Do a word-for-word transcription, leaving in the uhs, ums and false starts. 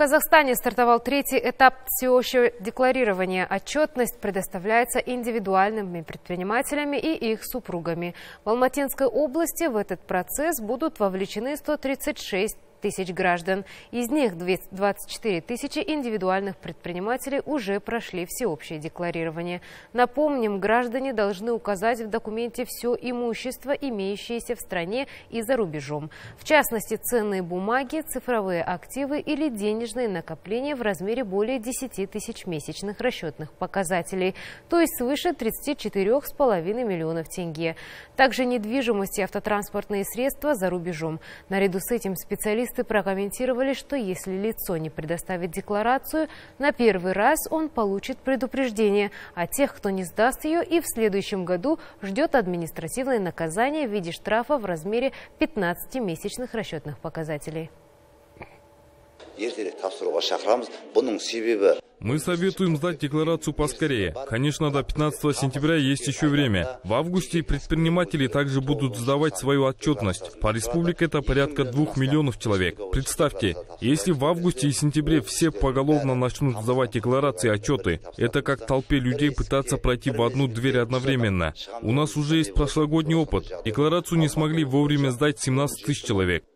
Казахстане стартовал третий этап всеобщего декларирования. Отчетность предоставляется индивидуальными предпринимателями и их супругами. В Алматинской области в этот процесс будут вовлечены сто тридцать шесть тысяч граждан. Из них двадцать четыре тысячи индивидуальных предпринимателей уже прошли всеобщее декларирование. Напомним, граждане должны указать в документе все имущество, имеющееся в стране и за рубежом. В частности, ценные бумаги, цифровые активы или денежные накопления в размере более десяти тысяч месячных расчетных показателей, то есть свыше тридцати четырёх с половиной миллионов тенге. Также недвижимость и автотранспортные средства за рубежом. Наряду с этим специалисты прокомментировали, что если лицо не предоставит декларацию, на первый раз он получит предупреждение, а тех, кто не сдаст ее, и в следующем году ждет административное наказание в виде штрафа в размере пятнадцати месячных расчетных показателей. Мы советуем сдать декларацию поскорее. Конечно, до пятнадцатого сентября есть еще время. В августе предприниматели также будут сдавать свою отчетность. По республике это порядка двух миллионов человек. Представьте, если в августе и сентябре все поголовно начнут сдавать декларации и отчеты, это как толпе людей пытаться пройти в одну дверь одновременно. У нас уже есть прошлогодний опыт. Декларацию не смогли вовремя сдать семнадцать тысяч человек.